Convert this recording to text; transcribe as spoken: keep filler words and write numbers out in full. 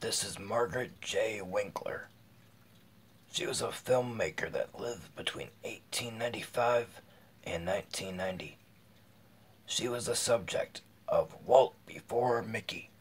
This is Margaret J. Winkler. She was a filmmaker that lived between eighteen ninety-five and nineteen ninety. She was the subject of Walt Before Mickey.